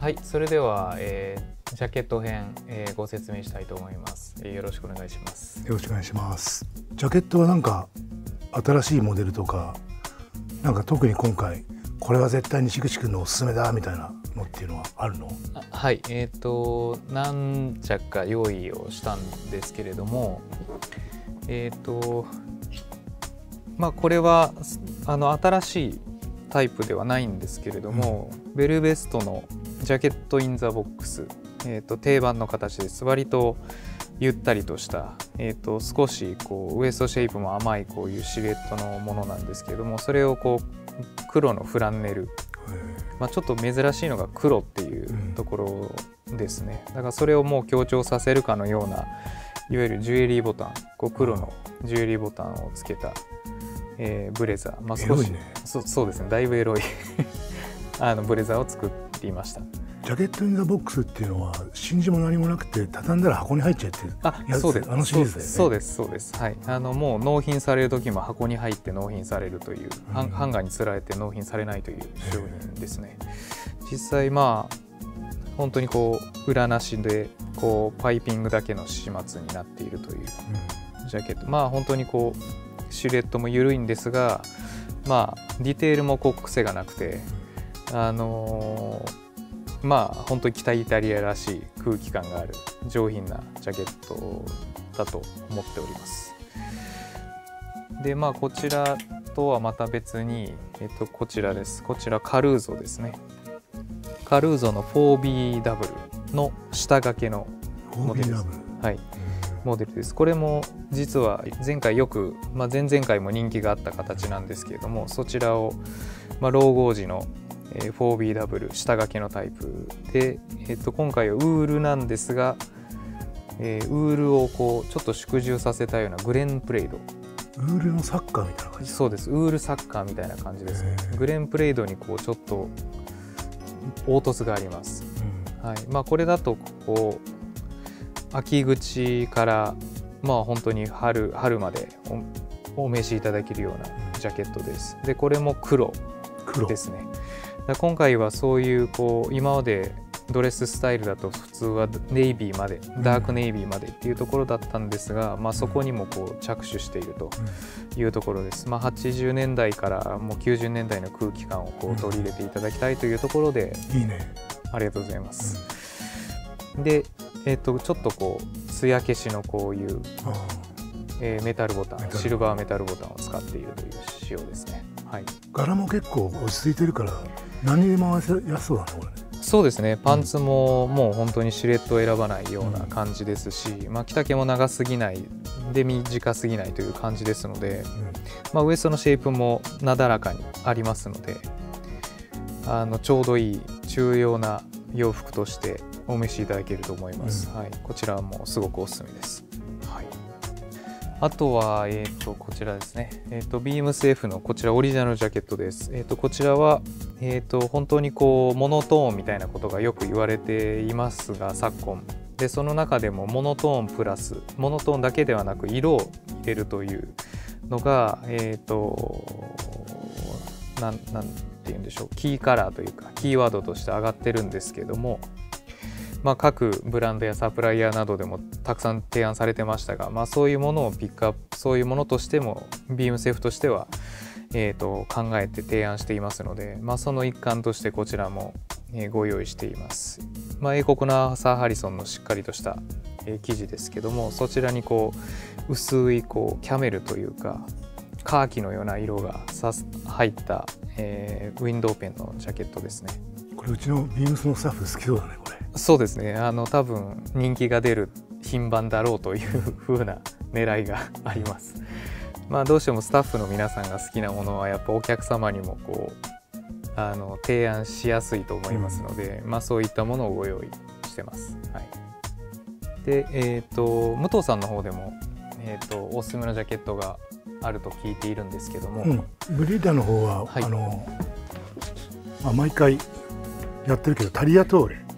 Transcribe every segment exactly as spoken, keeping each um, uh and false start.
はい、それでは、えー、ジャケット編、えー、ご説明したいと思います、えー。よろしくお願いします。 よろしくお願いします。ジャケットはなんか新しいモデルとか、なんか特に今回これは絶対に西口くんのおすすめだみたいなのっていうのはあるの？ はい、えっと何着か用意をしたんですけれども、えっとまあこれはあの新しいタイプではないんですけれども、うん、ベルベストのジャケットインザボックス、えー、と定番の形です。割とゆったりとした、えー、と少しこうウエストシェイプも甘いこういうシルエットのものなんですけれども、それをこう黒のフランネル、まあ、ちょっと珍しいのが黒っていうところですね。だからそれをもう強調させるかのような、いわゆるジュエリーボタン、こう黒のジュエリーボタンをつけた、えー、ブレザー、まあ、少し、ね、そ, そうですね、だいぶエロいあのブレザーを作りました。 ジャケットインザボックスっていうのは真珠も何もなくて畳んだら箱に入っちゃってるやつ。 そうです、 あのシリーズだよね。 そうですそうです、はい、あのもう納品される時も箱に入って納品されるという、うん、ハンガーにつられて納品されないという商品ですね。実際まあ本当にこう裏なしでこうパイピングだけの始末になっているというジャケット、まあ本当にこうシルエットも緩いんですが、まあディテールもこう癖がなくて、あのーまあ本当に北イタリアらしい空気感がある上品なジャケットだと思っております。でまあこちらとはまた別に、えっと、こちらです。こちらカルーゾですね。カルーゾの フォービーダブリュー の下掛けのモデルです。はい、モデルです。これも実は前回よく、まあ、前々回も人気があった形なんですけれども、そちらを、まあ、ローゴ時のフォービーダブリュー 下掛けのタイプで、えっと、今回はウールなんですが、えー、ウールをこうちょっと縮小させたようなグレンプレイド。 ウールのサッカーみたいな感じ？ そうです、ウールサッカーみたいな感じですね。グレンプレイドにこうちょっと凹凸があります、うん、はい。まあ、これだとこう秋口からまあ本当に 春, 春まで お, お召しいただけるようなジャケットです。でこれも黒ですね。今回はそういうこう今までドレススタイルだと普通はネイビーまで、ダークネイビーまでっていうところだったんですが、まあ、そこにもこう着手しているというところです。まあ、はちじゅうねんだいからもうきゅうじゅうねんだいの空気感をこう取り入れていただきたいというところで、 いいね、 ありがとうございます。で、えー、とちょっとこう艶消しのこういう、えー、メタルボタン、シルバーメタルボタンを使っているという仕様ですね。はい、 柄も結構落ち着いてるから何にでも合わせやすそうだねこれね。 そうですね、パンツももう本当にシルエットを選ばないような感じですし、うん、まあ、着丈も長すぎないで短すぎないという感じですので、うん、まあ、ウエストのシェイプもなだらかにありますので、あのちょうどいい重要な洋服としてお召しいただけると思います、うん、はい、こちらもすごくおすすめです。はい、あとは、えー、とこちらですね、えー、とビームス F のこちらオリジナルジャケットです。えー、とこちらは、えー、と本当にこうモノトーンみたいなことがよく言われていますが、昨今でその中でもモノトーンプラスモノトーンだけではなく色を入れるというのが、えー、となんなんて言うんでしょう、キーカラーというかキーワードとして上がってるんですけども、まあ、各ブランドやサプライヤーなどでもたくさん提案されてましたが、まあ、そういうものをピックアップ、そういうものとしてもビームス F としては、えー、と考えて提案していますので、まあ、その一環としてこちらもご用意しています。まあ、英国のアーサー・ハリソンのしっかりとした生地ですけども、そちらにこう薄いこうキャメルというかカーキのような色がさ入った、えー、ウィンドウペンのジャケットですね。 これうちのビームスのスタッフ好きそうだねこれ。 そうですね、あの多分人気が出る品番だろうという風な狙いがあります。まあどうしてもスタッフの皆さんが好きなものはやっぱお客様にもこうあの提案しやすいと思いますので、うん、まあそういったものをご用意してます。はい、で、えー、と武藤さんの方でも、えー、とおすすめのジャケットがあると聞いているんですけども、うん、 ブリーダーの方は、はい、あのまあ、毎回やってるけどタリアトーレ、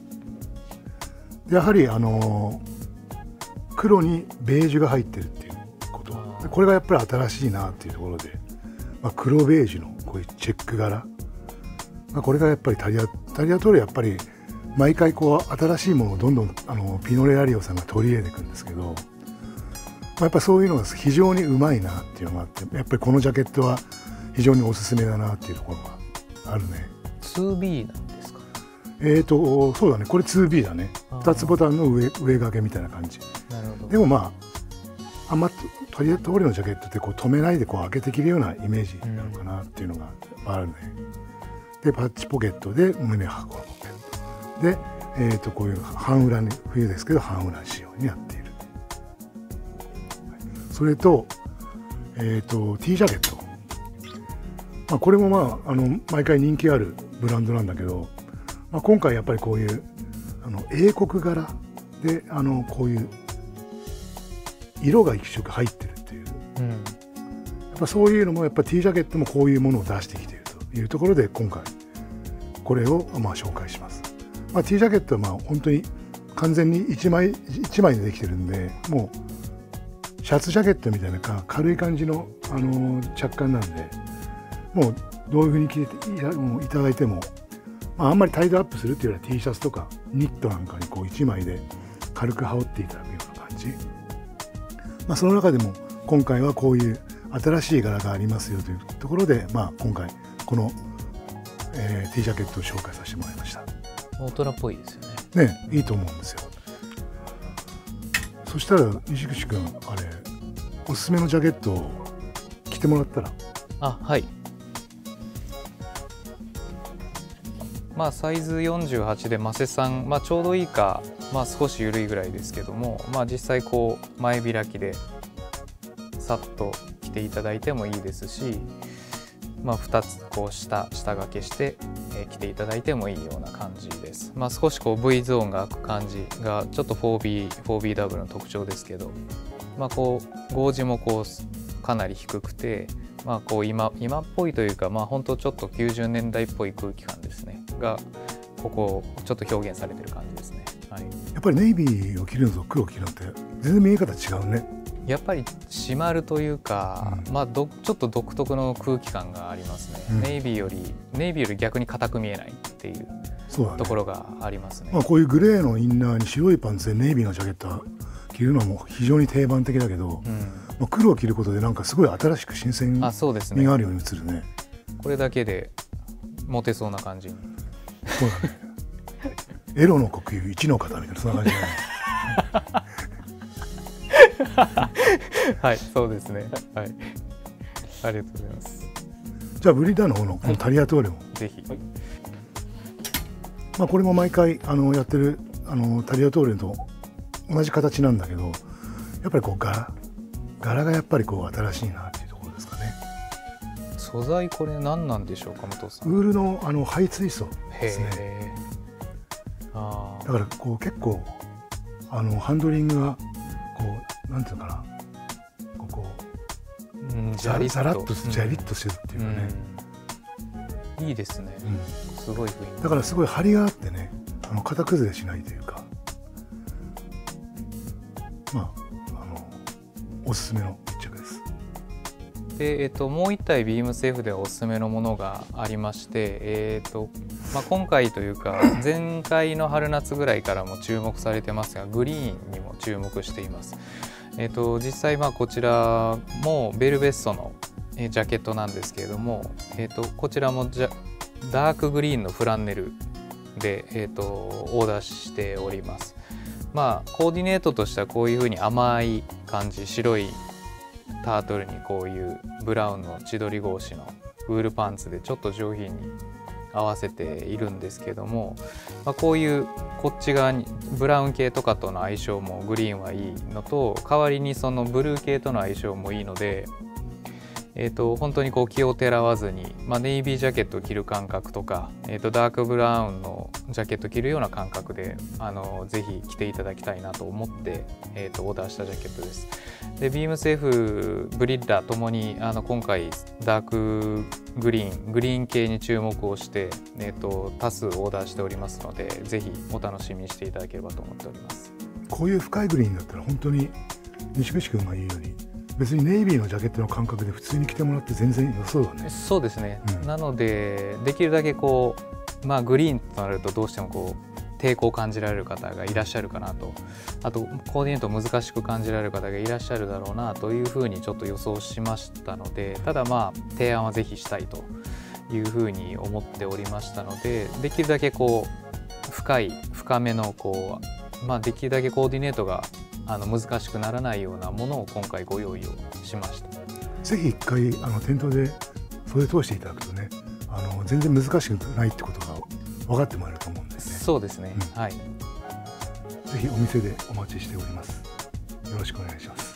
やはりあの黒にベージュが入ってるっていうこと、これがやっぱり新しいなっていうところで、まあ、黒ベージュのこういうチェック柄、まあ、これがやっぱりタリアタリアトーレやっぱり毎回こう新しいものをどんどんあのピノレアリオさんが取り入れていくんですけど、まあ、やっぱそういうのが非常にうまいなっていうのがあって、やっぱりこのジャケットは非常におすすめだなっていうところがあるね。 ツービー なんですか？ えーとそうだね、これ ツービー だね。ふたつボタンの上上掛けみたいな感じ。 なるほど。 でもまああんまとりあえず通りのジャケットってこう止めないでこう開けて着るようなイメージなのかなっていうのがあるね。でパッチポケットで胸箱のポケットで、えー、とこういう半裏に冬ですけど半裏仕様になっている。それと,、えー、と T ジャケット、まあ、これもまああの毎回人気あるブランドなんだけど、まあ、今回やっぱりこういうあの英国柄であのこういう色が一色入ってるっていう、うん、やっぱそういうのもやっぱ T ジャケットもこういうものを出してきているというところで今回これをまあ紹介します。まあ、T ジャケットはまあ本当に完全にいちまいいちまいでできてるんで、もうシャツジャケットみたいな軽い感じの、あのー、着感なんで、もうどういうふうに着ていただいても、まあ、あんまりタイドアップするっていうよりは T シャツとかニットなんかにこういちまいで軽く羽織っていただくような感じ。まあ、その中でも今回はこういう新しい柄がありますよというところで、まあ、今回この、えー、T ジャケットを紹介させてもらいました。 大人っぽいですよね。 ね、いいと思うんですよ。そしたら西口くん、あれおすすめのジャケットを着てもらったら。 あ、はい。まあサイズよんじゅうはちでマセさん、まあ、ちょうどいいか、まあ、少し緩いぐらいですけども、まあ、実際こう前開きでさっと着ていただいてもいいですし、まあ、ふたつこう下下掛けして、えー、着ていただいてもいいような感じです。まあ、少しこう V ゾーンが開く感じがちょっと フォービー、フォービーダブリュー の特徴ですけど、まあ、こうゴージもこうかなり低くて、まあ、こう 今, 今っぽいというか、まあ、本当ちょっときゅうじゅうねんだいっぽい空気感ですねがここちょっと表現されてる感じですね。はい、 やっぱりネイビーを着るのと黒を着るのって全然見え方違うね。 やっぱり締まるというか、うん、まあ、どちょっと独特の空気感がありますね。うん、ネイビーよりネイビーより逆に硬く見えないっていうところがありますね。 まあ、こういうグレーのインナーに白いパンツでネイビーのジャケット着るのも非常に定番的だけど、うん、まあ、黒を着ることでなんかすごい新しく新鮮味があるように映るね。ね、 これだけでモテそうな感じに。 そうだね。エロの呼吸一の方みたいなそんな感じだね。 はい、そうですね。はい、ありがとうございます。 じゃあブリーダーの方のこのタリアトーレも、 ぜひ。はい、 まあこれも毎回あのやってるあのタリアトーレと同じ形なんだけど、やっぱりこう柄柄がやっぱりこう新しいなっていうところですかね。 素材これ何なんでしょうか、武藤さん。 ウールのあのハイツイストですね。 あだからこう結構あのハンドリングがこうなんていうのかな、ここうん、 ザラッとジャリッとしてるっていうかね、 うん、いいですね、うん、すごい雰囲気。 だからすごい張りがあってね、あの型崩れしないというか、まああのおすすめの一着です。 で、えー、ともう一体ビームス F ではおすすめのものがありまして、えーとまあ、今回というか前回の春夏ぐらいからも注目されてますが、グリーンにも注目しています。えー、と実際まあこちらもベルベストのジャケットなんですけれども、えー、とこちらもじゃダークグリーンのフランネルで、えー、とオーダーしております。まあコーディネートとしてはこういうふうに甘い感じ、白いタートルにこういうブラウンの千鳥格子のウールパンツでちょっと上品に合わせているんですけども、まあ、こういうこっち側にブラウン系とかとの相性もグリーンはいいのと、代わりにそのブルー系との相性もいいので、えー、と本当にこう気をてらわずに、まあ、ネイビージャケットを着る感覚とか、えー、とダークブラウンのジャケットを着るような感覚であのぜひ着ていただきたいなと思って、えー、とオーダーしたジャケットです。でビームス F、ブリッダーともにあの今回ダークグリーングリーン系に注目をして、えー、と多数オーダーしておりますので、ぜひお楽しみにしていただければと思っております。 こういう深いグリーンだったら本当に西口君が言うように別にネイビーのジャケットの感覚で普通に着てもらって全然良そうだね。 そうですね、 うん、 なのでできるだけこう、まあ、グリーンとなるとどうしてもこう抵抗を感じられる方がいらっしゃるかなと、あとコーディネートを難しく感じられる方がいらっしゃるだろうなというふうにちょっと予想しましたので、ただまあ提案はぜひしたいというふうに思っておりましたので、できるだけこう深い深めのこう、まあ、できるだけコーディネートがあの難しくならないようなものを今回ご用意をしました。 ぜひ一回あの店頭で袖通していただくとね、あの全然難しくないってことが分かってもらえると思うんですね。 そうですね、 うん、 はい。 ぜひお店でお待ちしております。よろしくお願いします。